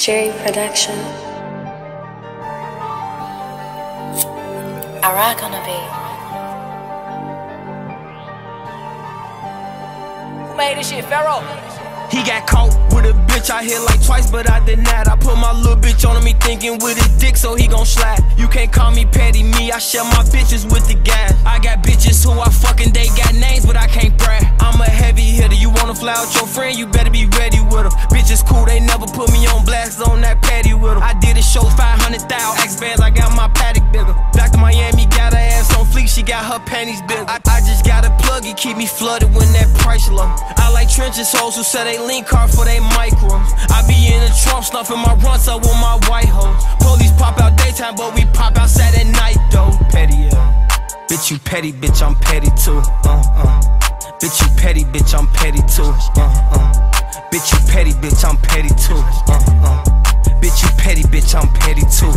Production. IRoccOnTheBeat. Who made this shit, Pharaoh? He got caught with a bitch, I hit like twice, but I denied. I put my little bitch on him, he thinking with his dick, so he gon' slide. You can't call me petty, me, I share my bitches with the guys. I got bitches who I fucking, they got names, but I can't brag. I'm a heavy hitter, you wanna fly out your friend, you better be ready with them. Bitches cool, they never put me on blast on that patty with them. I did a show 500,000, X bands, I got my Patek bigger. Back to Miami, got her ass on fleek, she got her panties bigger. I just got a plug, it keep me flooded when that price low. I like trenches hoes who sell they link card for they micros. I be in the trunk snuffing my Runtz up with my white hoes. Police pop out daytime, but we pop outside at night though. Petty, bitch, you petty, bitch, I'm petty too. Bitch, you petty, bitch, I'm petty too. Bitch, you petty, bitch, I'm petty too. Bitch, you petty, bitch, I'm petty too.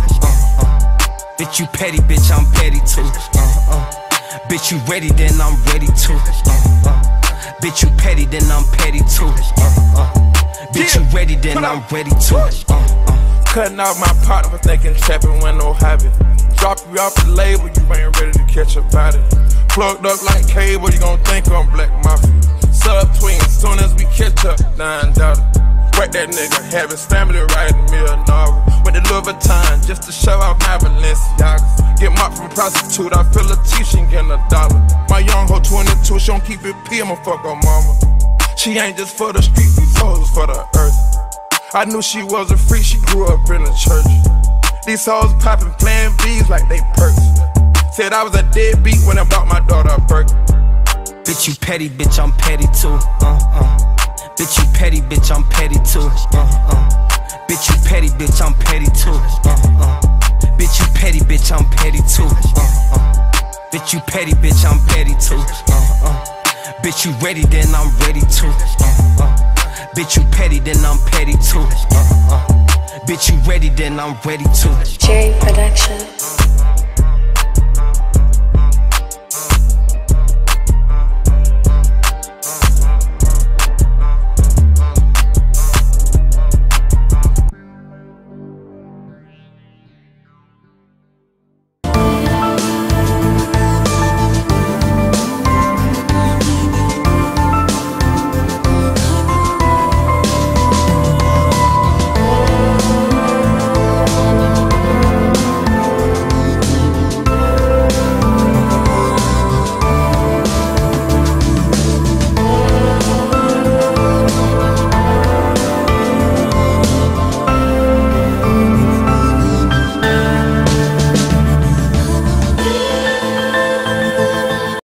Bitch, you petty, bitch, I'm petty too. Bitch, you ready, then I'm ready too. Bitch, you petty, then I'm petty too. Bitch, you ready, then I'm ready too. Cutting off my partner for thinking trapping when no hobby. Drop you off the label, you ain't ready to catch a body. Plugged up like cable, you gon' think I'm Black Mafia. Sub-twins, soon as we catch up, $9. Whack that nigga, have his family writing me a novel. With the Louis Vuitton, just to show off my Balenciagas. Get mopped from prostitute, I feel a teaching getting $1. My young hoe 22, she don't keep it P, I'ma fuck her mama. She ain't just for the street, these hoes for the earth. I knew she was a freak, she grew up in the church. These hoes poppin', playing V's like they perks. Said I was a deadbeat when I bought my daughter a Birkin. Bitch, you petty, bitch, I'm petty too. Bitch, you petty, bitch, I'm petty too. Bitch, you petty, bitch, I'm petty too. Bitch, you petty, bitch, I'm petty too. Bitch, you petty, bitch, I'm petty too. Bitch, you ready, then I'm ready too. Bitch, you petty, then I'm petty too. Bitch, you ready, then I'm ready too. Production.